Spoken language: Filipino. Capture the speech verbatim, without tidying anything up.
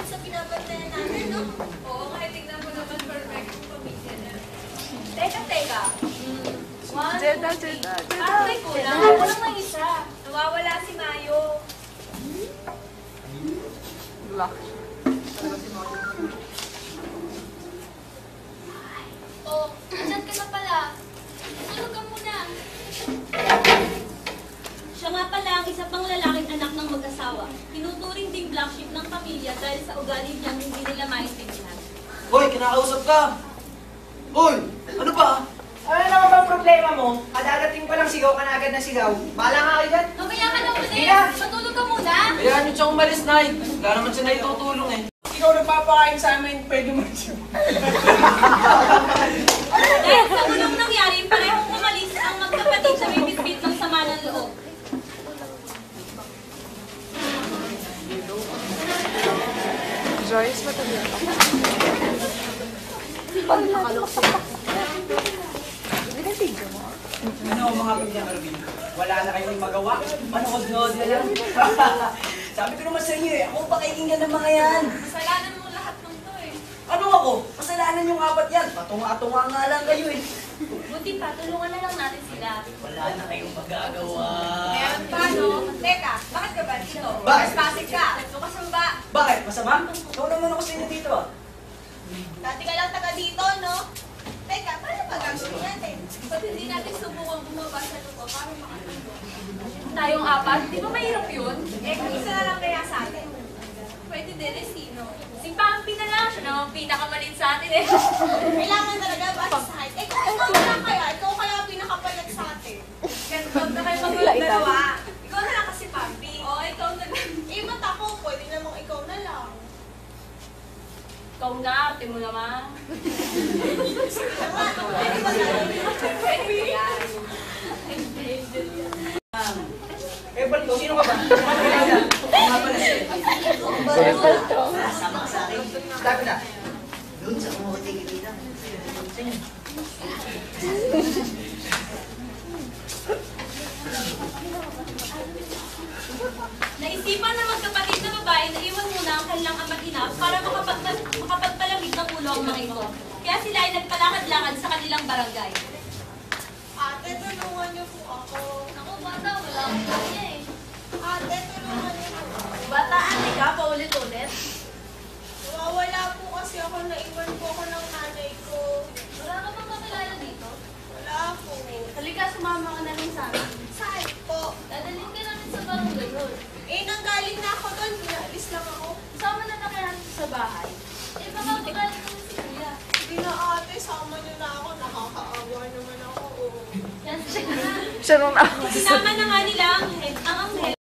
natin sa binabantayan natin, no? Oo, kahit tignan mo naman perfect yung pamilya niya. Teka, teka. Hmm. One, Jeda, two, three. Jeda, Jeda. Parang may kulang. Ako lang may isa. Nawawala si Mayo. Black. Oh, andyan ka na pala. Tulog ka muna. Siya nga pala ang isa pang lalaking anak ng mag-asawa. Tinuturing ding black sheep ng pamilya dahil sa ugali niyang hindi nila maintindihan. Hoy, kinakausap ka! Hoy! Ano ba? Ano naman bang problema mo? Kadadating pa lang sigaw ka na agad na sigaw. Bahala nga kayo dyan. Mamaya ka na muna Hindi eh. na. Matulog ka muna. Hayaan nyo siyang umalis, Nay. Wala naman siya naitutulong eh. Ikaw nagpapakain sa amin, pwede mo siya. Dahil sa gulong nangyari, parehong umalis ang magkapatid sa may bitbit ng sama ng loob. Joyce, matabi ako. Ano mga pamilya Marvin? Wala na kayong magawa? Manood-nood na lang. Sabi ko naman sa inyo eh, ako pakikinggan ng mga yan. Kasalanan mo lahat ng to eh. Ano ako? Kasalanan yung apat yan. Patunga-tunga nga lang kayo eh. Buti pa, tulungan na lang natin sila. Wala na kayong magagawa. Meron pa, no? Teka, bakit ka ba dito? Bakit? Spastic ka. Doon ka sa baba. Bakit? Masama? Ikaw naman ako sa inyo dito ah. Dati ka lang taga dito, no? Teka, paano ba gagawin natin? Ba't hindi natin subukan bumaba sa lupa para makatulog? Tayong apat, di ba mahirap yun? Eh, kung isa na lang kaya sa atin. Pwede din eh, sino? Si Pampi na lang, siya naman pinakamalit sa atin eh. Kailangan talaga base sa height. Eh, kung ikaw na lang kaya, ikaw kaya pinakapalag sa atin. Huwag na kayo mag-dalawa. Ikaw na lang kasi, Pampi. Oo, ikaw na lang. Eh, ba't ako? Pwede namang ikaw na lang. Ikaw na, ate mo naman. Pwede ba tayo? Pwede yan. Eh, Balto, sino ka ba? Mga pala siya. Sama ka sa akin. Sabi na. Doon sa umuti kita. Naisipan na magkapatid na babae na iwan muna ang kanilang ama't ina para makapag makapagpalamig ng ulo ang mga ito. Kaya sila ay nagpalakad-lakad sa kanilang barangay. Ate, tulungan niyo po ako. Ako bata, wala akong kanya eh. Ate, tulungan niyo po ako. Bataan, ka, paulit-ulit. Nawawala po kasi ako, naiwan po ako ng nanay ko. Wala ka bang kakilala dito? Wala po. Halika, sumama ka na rin sa amin. Saan po? Dadalhin ka namin sa barangay hall. Eh, nanggaling na ako doon. Pinaalis lang ako. Sama na na kaya natin sa bahay. Eh, baka magaling naman si Kuya. Hindi na ate, sama niyo na ako. Nakakaawa naman ako. Oh. Yan siya na. Siya nung ako. Sinama na nga nila ang head, ang anghel.